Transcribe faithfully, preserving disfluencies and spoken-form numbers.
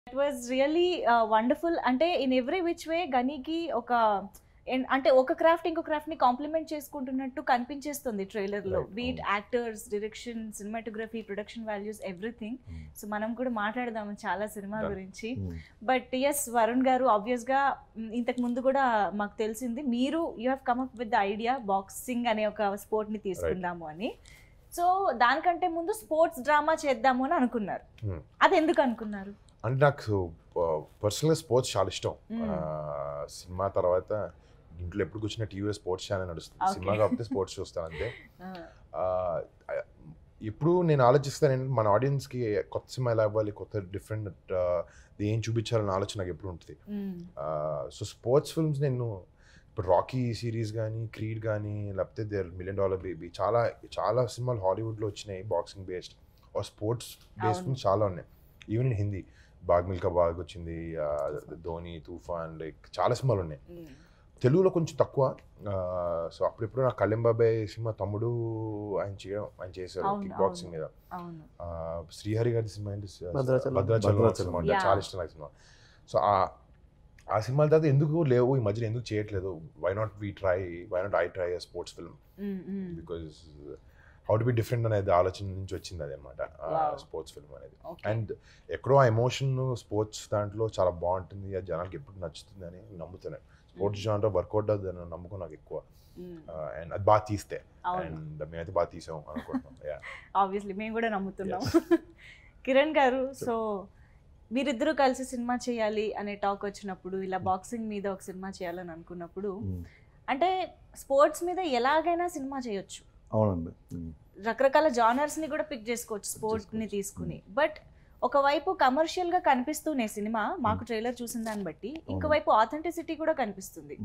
It was really wonderful. అంటే in every which way గనీకి ఒక అంటే ఒక క్రాఫ్ట్ ఇంకో క్రాఫ్ట్ ని కాంప్లిమెంట్ చేసుకుంటున్నట్టు కనిపించేస్తుంది ట్రైలర్ లో. Be it actors, direction, cinematography, production values, everything. So మనం కూడా మాట్లాడదాము చాలా సినిమా గురించి. బట్ ఎస్ వరుణ్ గారు, ఆబ్వియస్ గా ఇంతకు ముందు కూడా మాకు తెలిసింది మీరు you have come up with the idea boxing అనే ఒక స్పోర్ట్ ని తీసుకుందాము అని. సో దానికంటే ముందు స్పోర్ట్స్ డ్రామా చేద్దాము అని అనుకున్నారు. అది ఎందుకు అనుకున్నారు? అంటే నాకు పర్సనల్గా స్పోర్ట్స్ చాలా ఇష్టం. సినిమా తర్వాత ఇంట్లో ఎప్పుడు కూర్చున్న టీవీలో స్పోర్ట్స్ ఛానల్ నడుస్తుంది. సినిమా కాకపోతే స్పోర్ట్స్ చూస్తాను అంతే. ఇప్పుడు నేను ఆలోచిస్తాను ఏంటంటే మన ఆడియన్స్కి కొత్త సినిమా ఎలా ఇవ్వాలి, కొత్త డిఫరెంట్ ఏం చూపించాలన్న ఆలోచన నాకు ఎప్పుడు ఉంటుంది. సో స్పోర్ట్స్ ఫిల్మ్స్ నేను ఇప్పుడు రాకీ సిరీస్ కానీ, క్రీడ్ కానీ, లేకపోతే దేర్ మిలియన్ డాలర్ బేబీ, చాలా చాలా సినిమాలు హాలీవుడ్లో వచ్చినాయి boxing based or sports based films చాలా ఉన్నాయి. ఈవెన్ ఇన్ హిందీ బాగ్ మిల్కా బాగ్ వచ్చింది, ధోని, తూఫాన్, లైక్ చాలా సినిమాలు ఉన్నాయి. తెలుగులో కొంచెం తక్కువ. సో అప్పుడెప్పుడు నాకు కళ్యాణ్ బాబాయ్ సినిమా తమ్ముడు ఆయన చేయడం ఆయన చేశారు కిక్ బాక్సింగ్ మీద. శ్రీహరి గారి సినిమా ఏంటి, భద్రాచలం సినిమా చాలా ఇష్టం నాకు సినిమా. సో ఆ సినిమాల తర్వాత ఎందుకు లేవు ఈ మధ్యన, ఎందుకు చేయట్లేదు, why not we try why not I try a sports film, because how to be different అనేది ఆలోచన నుంచి వచ్చింది అది అనమాట స్పోర్ట్స్ ఫిల్మ్ అనేది. అండ్ ఎక్కడో ఆ ఎమోషన్ స్పోర్ట్స్ దాంట్లో చాలా బాగుంటుంది, అది జనానికి ఎప్పుడు నచ్చుతుంది అని నమ్ముతున్నాను. స్పోర్ట్స్ జానర్ వర్కౌట్ అవుతుంది నమ్మకం నాకు ఎక్కువ. అండ్ అది బాగా తీస్తే, అండ్ మేమైతే బాగా తీసాం అనుకుంటున్నాం. ఆబ్వియస్లీ మేము కూడా నమ్ముతున్నాం. కిరణ్ గారు, సో మీరిద్దరూ కలిసి సినిమా చేయాలి అనే టాక్ వచ్చినప్పుడు, ఇలా బాక్సింగ్ మీద ఒక సినిమా చేయాలని అనుకున్నప్పుడు, అంటే స్పోర్ట్స్ మీద ఎలాగైనా సినిమా చేయొచ్చు. అవునండి, రకరకాల జానర్స్ ని కూడా పిక్ చేసుకోవచ్చు స్పోర్ట్స్ ని తీసుకుని. బట్ ఒకవైపు కమర్షియల్ గా కనిపిస్తూనే సినిమా మాకు ట్రైలర్ చూసిన దాన్ని బట్టి, ఇంకోవైపు ఆథెంటిసిటీ కూడా కనిపిస్తుంది.